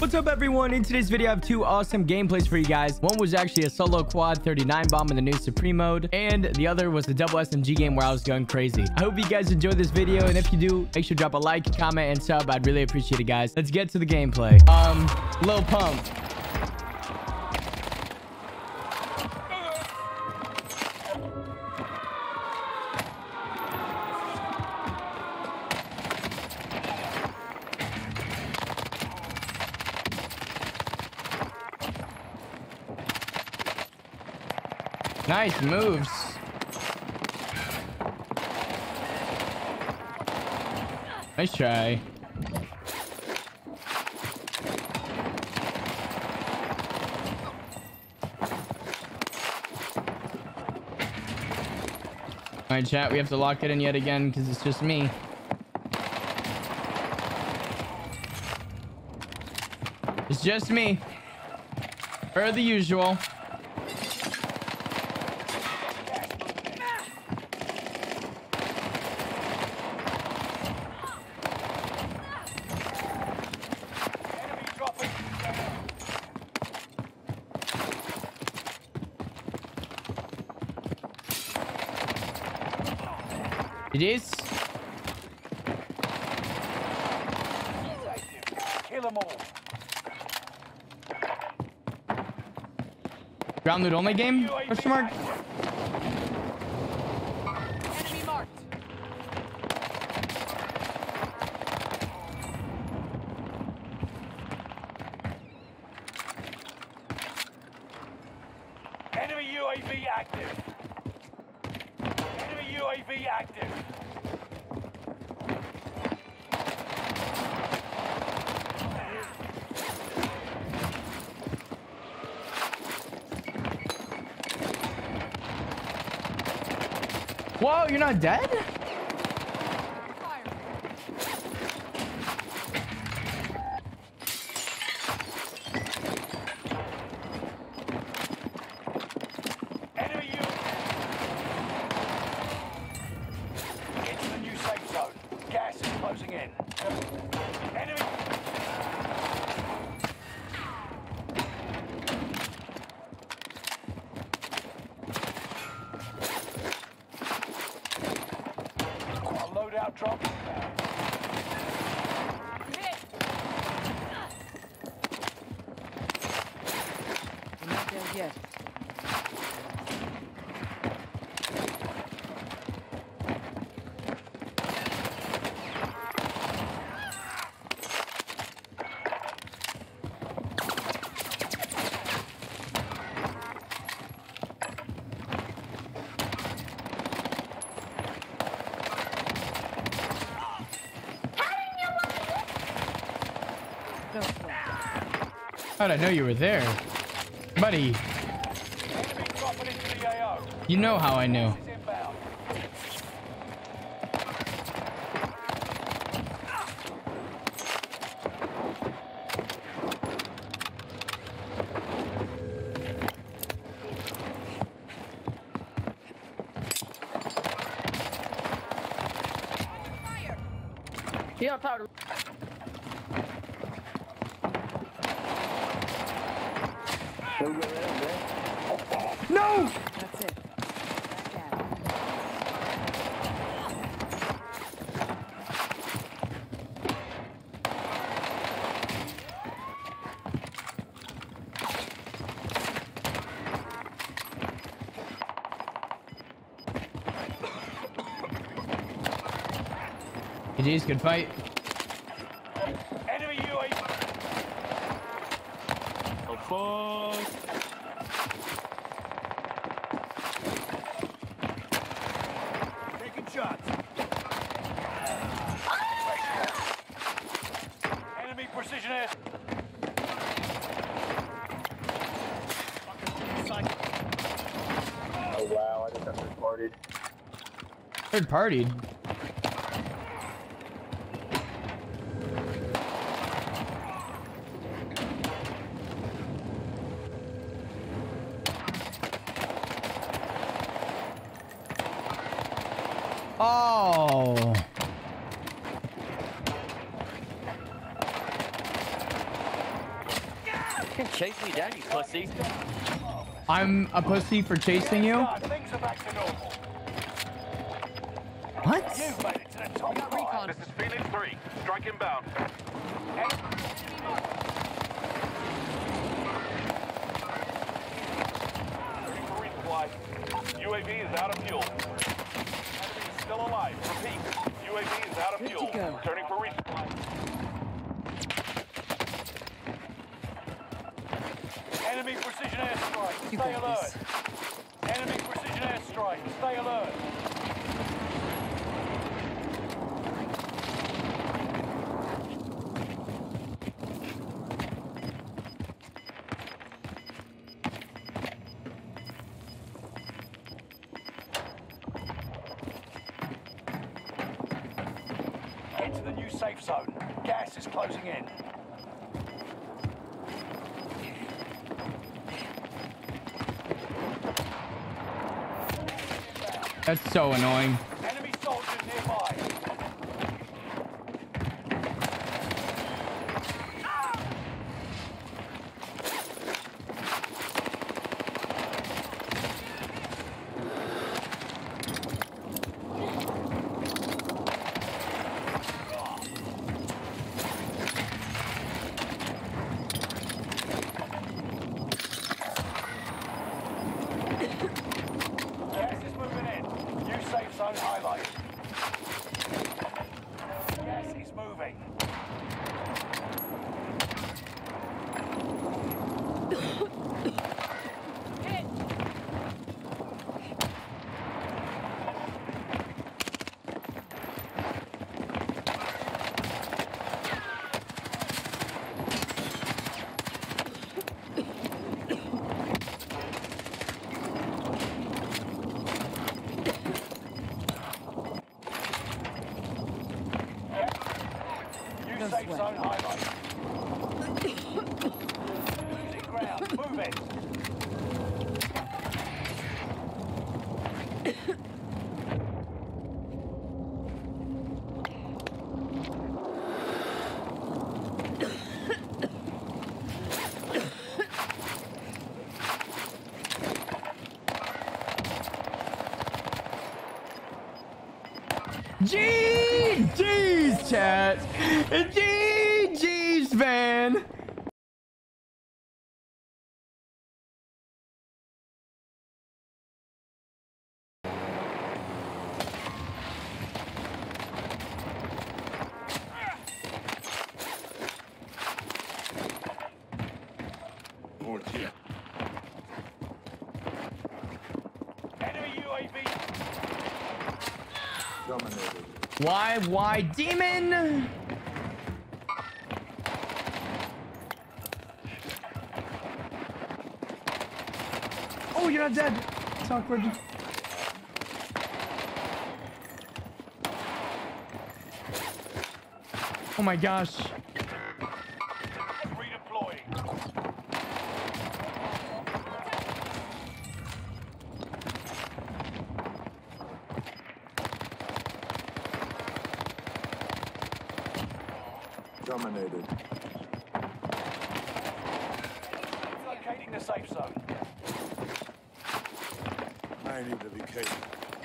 What's up, everyone? In today's video, I have two awesome gameplays for you guys. One was actually a solo quad 39 bomb in the new Supreme mode, and the other was the double SMG game where I was going crazy. I hope you guys enjoyed this video, and if you do, make sure to drop a like, comment, and sub. I'd really appreciate it, guys. Let's get to the gameplay. Lil Pump. Nice moves. Nice try. All right, chat, we have to lock it in yet again because it's just me. It's just me. Per the usual. It is. Kill them all. Ground loot only game? Question mark. Enemy marked. Enemy UAV active. Enemy UAV active. Whoa, you're not dead? Enemy U. Get to the new safe zone. Gas is closing in. Enemy. Loadout drop. We're not there yet. How'd I know you were there? Buddy, Enemy dropping into the AO. you know how I knew. Is inbound. He on top of No! That's it. GG's, good fight. Enemy UAV. Oh fuck. Taking shots. Enemy precision air. Oh wow, I just got third partied. Third partied. Oh. can chase me down, you pussy. I'm a pussy for chasing you? Things are back to normal. What? You've made it to the top got five. recon. This is Phoenix 3. Strike inbound. Ready for resupply. UAV is out of fuel. Enemy is still alive. Repeat. UAV is out of Good to fuel. go. Returning for resupply. Enemy precision airstrike. You Stay got alert. this. Enemy precision airstrike. Stay alert. Get to the new safe zone. Gas is closing in. That's so annoying. Enemy soldiers nearby. Gas is moving in. New safe zone highlighted. Gas is moving. New safe sweat. zone highlighted. Losing ground. Move it. GG's, chat. GG's, man. Enemy UAV. Why, demon? Oh, you're not dead. It's awkward. Oh my gosh. Redeploying. Dominated. Locating the safe zone. I need to be careful.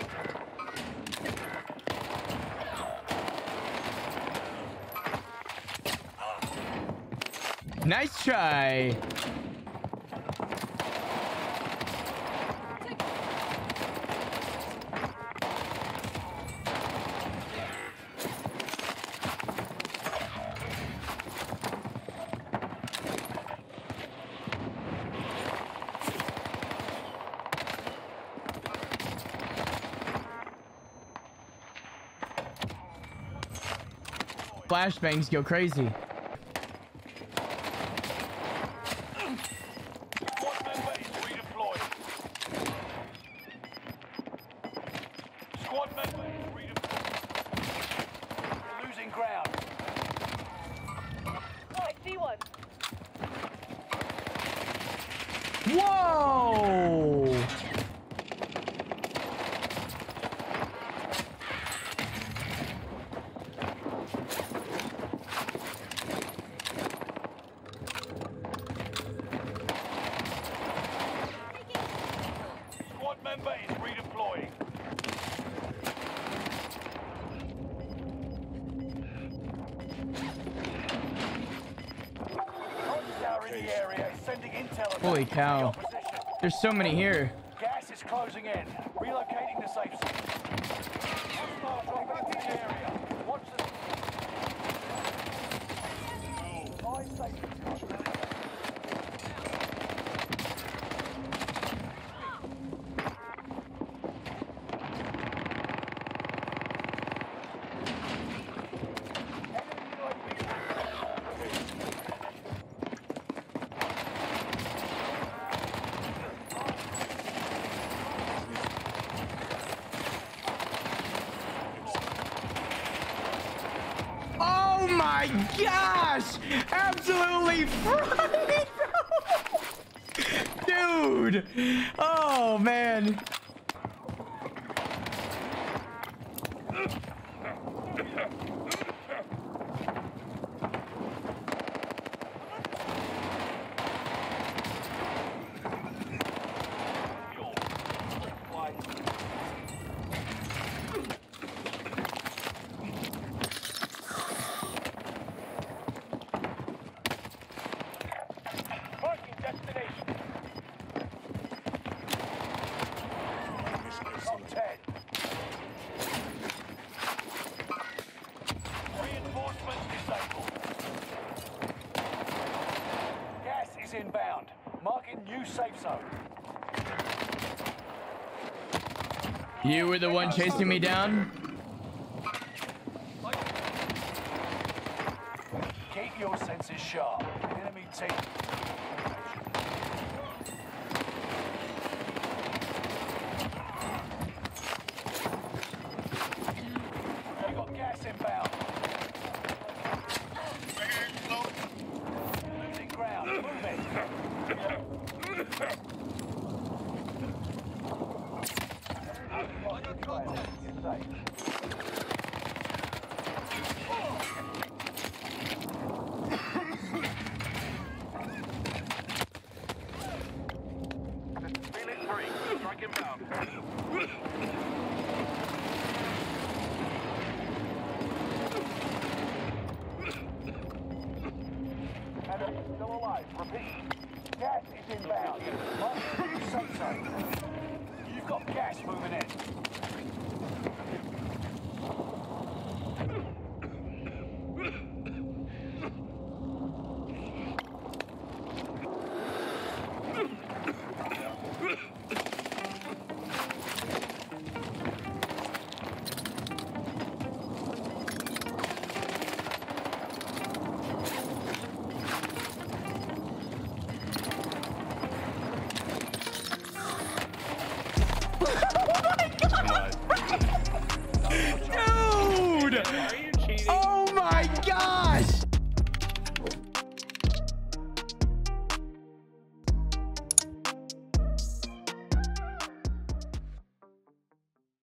Nice try. Flashbangs go crazy. Squad member is redeployed. Squad member is redeployed. You're losing ground. I see one. Whoa! member is redeploying. Hostile in the area is sending intel about Holy the cow. opposition. There's so many here. Gas is closing in. Relocating the safe zone. Hostile dropping into the area. Watch the... Five safe zones. Oh my gosh! Absolutely fried, bro! Dude! Oh man. Fuel. Resupply. Marking destination. Top 10. Reinforcements disabled. Gas is inbound. Marking new safe zone. You were the one chasing me down? Keep your senses sharp. Enemy team. You got gas inbound. Losing ground. Move it. You're safe. Phoenix 3. Strike inbound. Enemy still alive. Repeat. Gas is inbound. Mark the new safe zone. You've got gas moving in.